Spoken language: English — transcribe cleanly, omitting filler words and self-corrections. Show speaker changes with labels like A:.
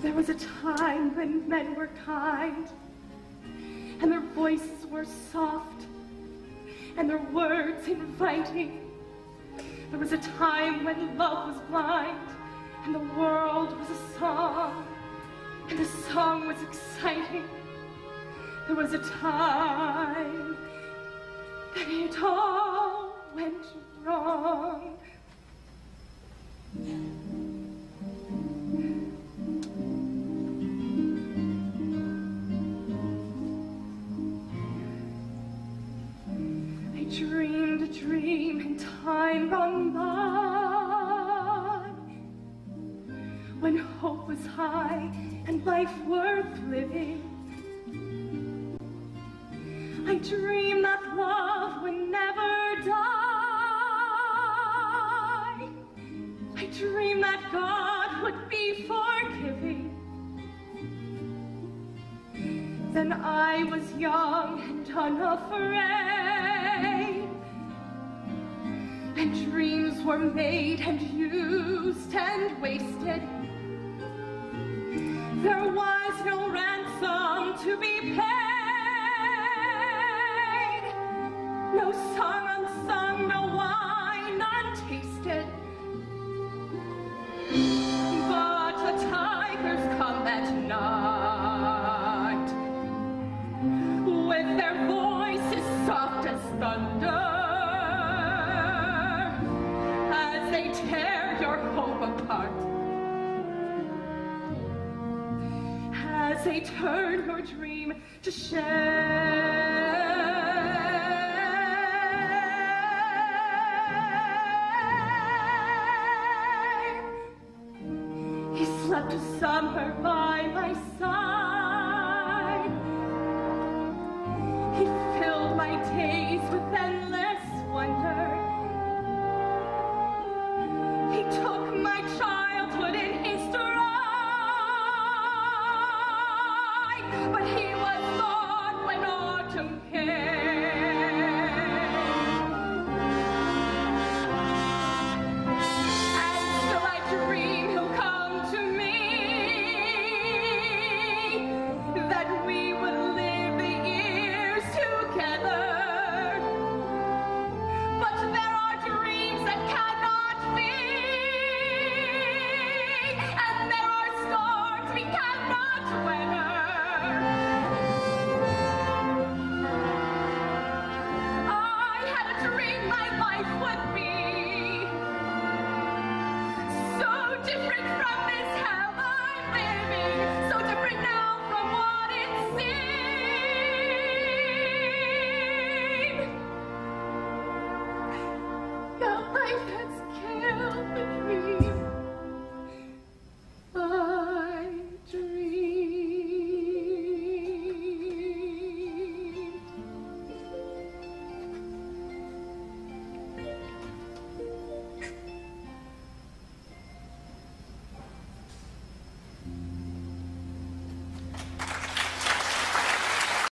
A: There was a time when men were kind, and their voices were soft, and their words inviting. There was a time when love was blind, and the world was a song, and the song was exciting. There was a time that it all went wrong. I dreamed a dream in time gone by, when hope was high and life worth living. I dreamed that love would never die. I dreamed that God would be forgiving. Then I was young and unafraid, and dreams were made and used and wasted. There was no ransom to be paid. No song unsung, no wine untasted. But the tigers come at night, with their voices soft as thunder, as they tear your hope apart, as they turn your dream to shame. Slept a summer by my side. He filled my days with endless wonder. He took my childhood in his stride, but he was gone when autumn came. And still I dream he'll come to me, that we would live the years together. But there are dreams that cannot be, and there are storms we cannot weather.